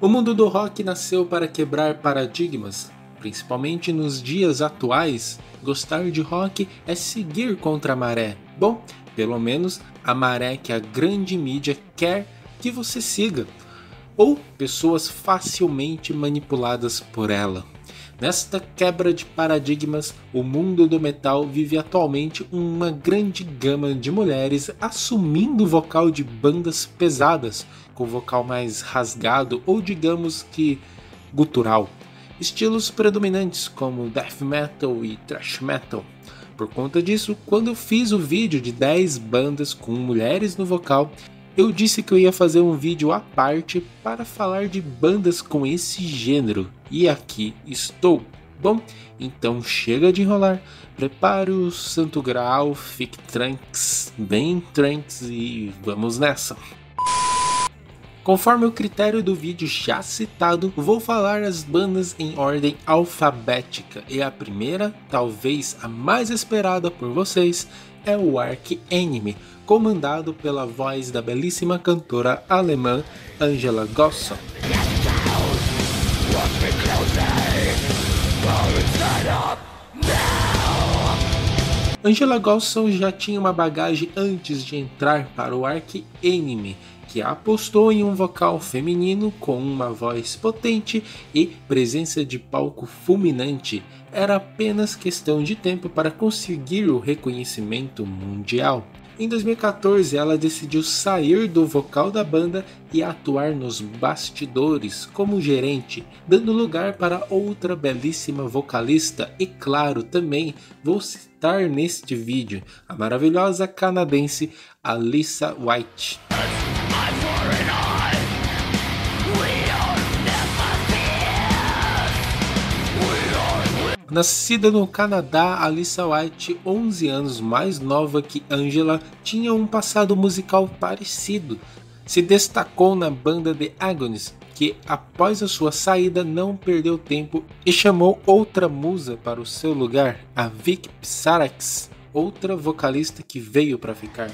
O mundo do rock nasceu para quebrar paradigmas, principalmente nos dias atuais. Gostar de rock é seguir contra a maré. Bom, pelo menos a maré que a grande mídia quer que você siga, ou pessoas facilmente manipuladas por ela. Nesta quebra de paradigmas, o mundo do metal vive atualmente uma grande gama de mulheres assumindo o vocal de bandas pesadas, com vocal mais rasgado ou digamos que gutural. Estilos predominantes como death metal e thrash metal. Por conta disso, quando eu fiz o vídeo de 10 bandas com mulheres no vocal, eu disse que eu ia fazer um vídeo à parte para falar de bandas com esse gênero, e aqui estou. Bom, então chega de enrolar, prepare o santo graal, fique tranks, bem tranks e vamos nessa! Conforme o critério do vídeo já citado, vou falar as bandas em ordem alfabética, e a primeira, talvez a mais esperada por vocês, é o Arch Enemy, comandado pela voz da belíssima cantora alemã Angela Gosson. Angela Gosson já tinha uma bagagem antes de entrar para o Arch Enemy, que apostou em um vocal feminino com uma voz potente e presença de palco fulminante. Era apenas questão de tempo para conseguir o reconhecimento mundial. Em 2014, ela decidiu sair do vocal da banda e atuar nos bastidores como gerente, dando lugar para outra belíssima vocalista e, claro, também vou citar neste vídeo a maravilhosa canadense Alissa White. Nascida no Canadá, Alissa White, 11 anos mais nova que Angela, tinha um passado musical parecido. Se destacou na banda The Agonies, que após a sua saída não perdeu tempo e chamou outra musa para o seu lugar, a Vic Psarax, outra vocalista que veio para ficar.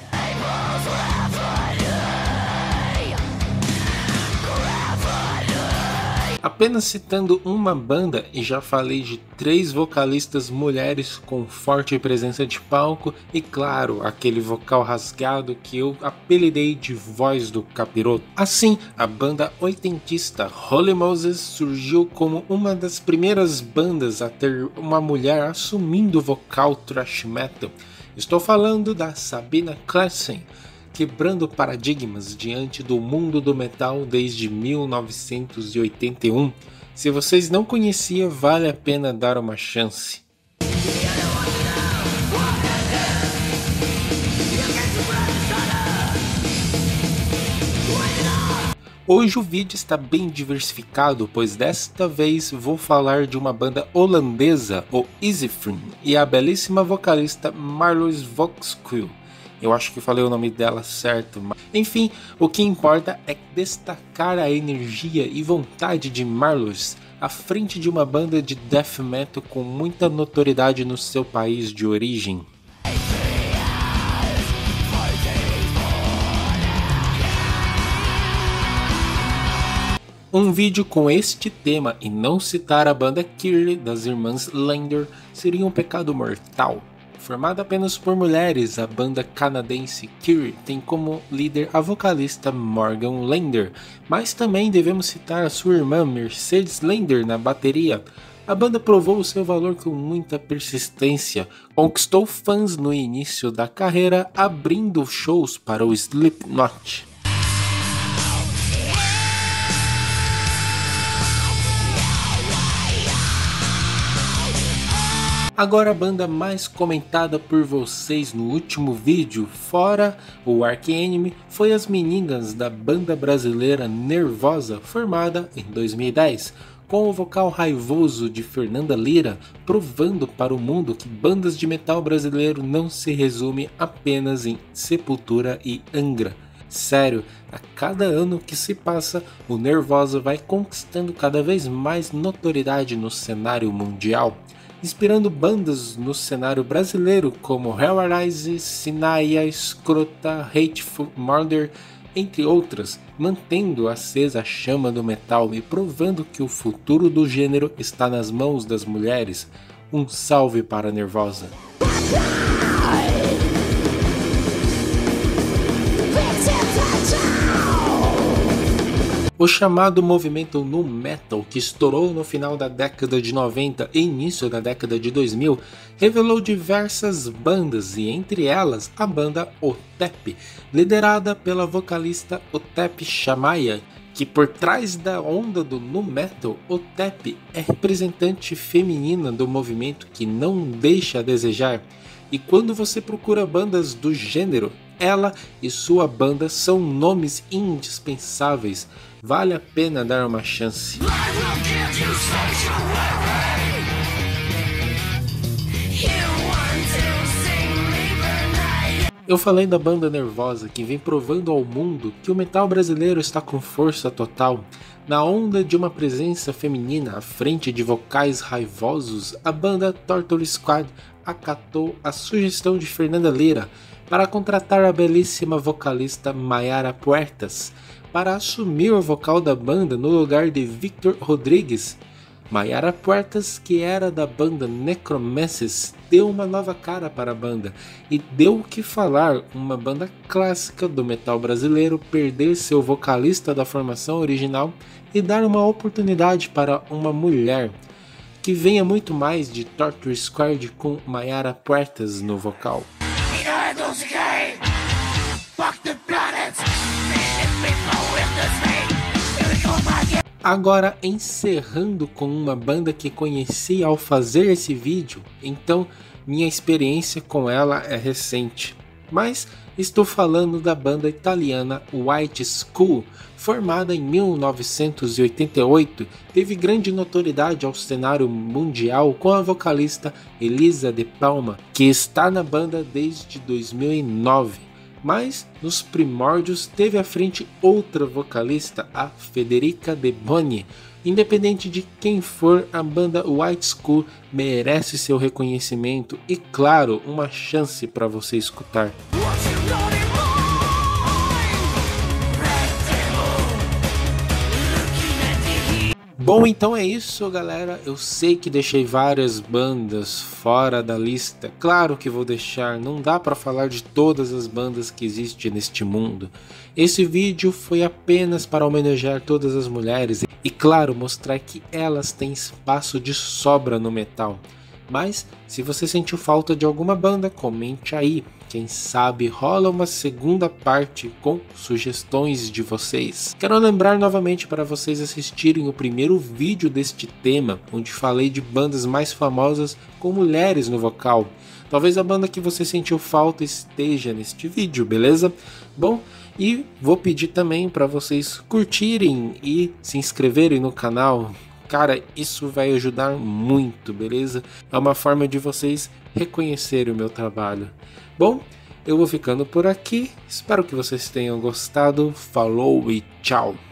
Apenas citando uma banda, e já falei de 3 vocalistas mulheres com forte presença de palco e, claro, aquele vocal rasgado que eu apelidei de voz do capiroto. Assim, a banda oitentista Holy Moses surgiu como uma das primeiras bandas a ter uma mulher assumindo o vocal thrash metal. Estou falando da Sabina Klassen, quebrando paradigmas diante do mundo do metal desde 1981. Se vocês não conheciam, vale a pena dar uma chance. Hoje o vídeo está bem diversificado, pois desta vez vou falar de uma banda holandesa, o Easyfriend, e a belíssima vocalista Marloes Volkskuil. Eu acho que falei o nome dela certo, mas enfim, o que importa é destacar a energia e vontade de Marloes à frente de uma banda de death metal com muita notoriedade no seu país de origem. Um vídeo com este tema e não citar a banda Kyrie das irmãs Lander seria um pecado mortal. Formada apenas por mulheres, a banda canadense Kyrie tem como líder a vocalista Morgan Lander, mas também devemos citar a sua irmã Mercedes Lander na bateria. A banda provou o seu valor com muita persistência, conquistou fãs no início da carreira, abrindo shows para o Slipknot. Agora a banda mais comentada por vocês no último vídeo, fora o Arch Enemy, foi as meninas da banda brasileira Nervosa, formada em 2010, com o vocal raivoso de Fernanda Lira, provando para o mundo que bandas de metal brasileiro não se resume apenas em Sepultura e Angra. Sério, a cada ano que se passa, o Nervosa vai conquistando cada vez mais notoriedade no cenário mundial, inspirando bandas no cenário brasileiro como Hellraise, Sinaia, Escrota, Hateful Murder, entre outras, mantendo acesa a chama do metal e provando que o futuro do gênero está nas mãos das mulheres. Um salve para a Nervosa! O chamado movimento nu metal, que estourou no final da década de 90 e início da década de 2000, revelou diversas bandas e entre elas a banda Otep, liderada pela vocalista Otep Shamaya, que por trás da onda do nu metal, Otep é representante feminina do movimento que não deixa a desejar. E quando você procura bandas do gênero, ela e sua banda são nomes indispensáveis. Vale a pena dar uma chance. Eu falei da banda Nervosa, que vem provando ao mundo que o metal brasileiro está com força total. Na onda de uma presença feminina à frente de vocais raivosos, a banda Torture Squad acatou a sugestão de Fernanda Lira para contratar a belíssima vocalista Mayara Puertas para assumir o vocal da banda no lugar de Victor Rodrigues. Mayara Puertas, que era da banda Necromances, deu uma nova cara para a banda e deu o que falar. Uma banda clássica do metal brasileiro perder seu vocalista da formação original e dar uma oportunidade para uma mulher. Que venha muito mais de Torture Squad com Mayara Puertas no vocal. Agora encerrando com uma banda que conheci ao fazer esse vídeo, então minha experiência com ela é recente. Mas estou falando da banda italiana White School, formada em 1988, teve grande notoriedade ao cenário mundial com a vocalista Elisa De Palma, que está na banda desde 2009. Mas nos primórdios teve à frente outra vocalista, a Federica De Boni. Independente de quem for, a banda White School merece seu reconhecimento e, claro, uma chance para você escutar. Bom, então é isso, galera. Eu sei que deixei várias bandas fora da lista. Claro que vou deixar, não dá para falar de todas as bandas que existem neste mundo. Esse vídeo foi apenas para homenagear todas as mulheres e, claro, mostrar que elas têm espaço de sobra no metal. Mas, se você sentiu falta de alguma banda, comente aí. Quem sabe rola uma segunda parte com sugestões de vocês. Quero lembrar novamente para vocês assistirem o primeiro vídeo deste tema, onde falei de bandas mais famosas com mulheres no vocal. Talvez a banda que você sentiu falta esteja neste vídeo, beleza? Bom, e vou pedir também para vocês curtirem e se inscreverem no canal. Cara, isso vai ajudar muito, beleza? É uma forma de vocês reconhecerem o meu trabalho. Bom, eu vou ficando por aqui. Espero que vocês tenham gostado. Falou e tchau!